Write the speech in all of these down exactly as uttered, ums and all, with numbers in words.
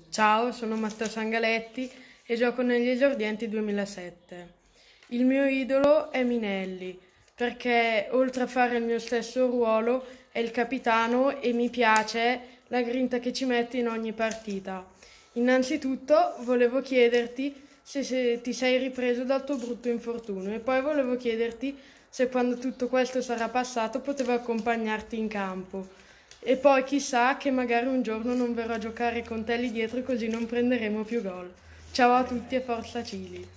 Ciao, sono Matteo Sangaletti e gioco negli Esordienti duemilasette. Il mio idolo è Minelli, perché oltre a fare il mio stesso ruolo è il capitano e mi piace la grinta che ci mette in ogni partita. Innanzitutto volevo chiederti se, se ti sei ripreso dal tuo brutto infortunio e poi volevo chiederti se quando tutto questo sarà passato potevo accompagnarti in campo. E poi chissà che magari un giorno non verrò a giocare con te lì dietro così non prenderemo più gol. Ciao a tutti e forza Cili.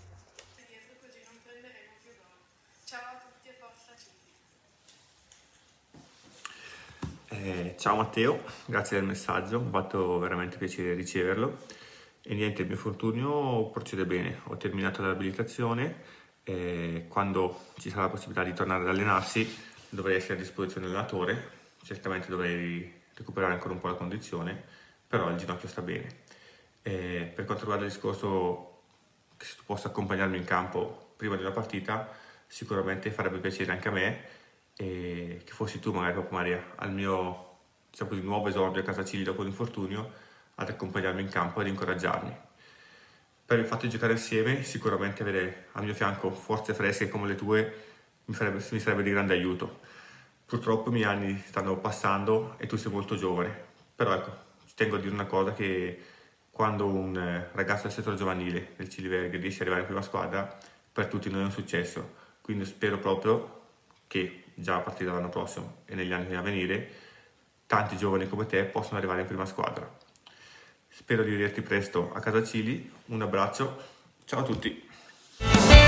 Eh, ciao Matteo, grazie del messaggio, mi ha fatto veramente piacere riceverlo. E niente, il mio infortunio procede bene, ho terminato l'abilitazione e quando ci sarà la possibilità di tornare ad allenarsi dovrei essere a disposizione dell'allenatore, certamente dovrei recuperare ancora un po' la condizione, però il ginocchio sta bene. E per quanto riguarda il discorso che se tu possa accompagnarmi in campo prima di una partita, sicuramente farebbe piacere anche a me e che fossi tu magari proprio Maria al mio, diciamo così, nuovo esordio a Casa Cili dopo l'infortunio ad accompagnarmi in campo ed incoraggiarmi. Per il fatto di giocare assieme, sicuramente avere al mio fianco forze fresche come le tue mi, farebbe, mi sarebbe di grande aiuto. Purtroppo i miei anni stanno passando e tu sei molto giovane, però ecco, ci tengo a dire una cosa che quando un eh, ragazzo del settore giovanile del Ciliverga riesce ad arrivare in prima squadra, per tutti noi è un successo. Quindi spero proprio che già a partire dall'anno prossimo e negli anni a venire tanti giovani come te possano arrivare in prima squadra. Spero di vederti presto a Casa Cili, un abbraccio, ciao a tutti!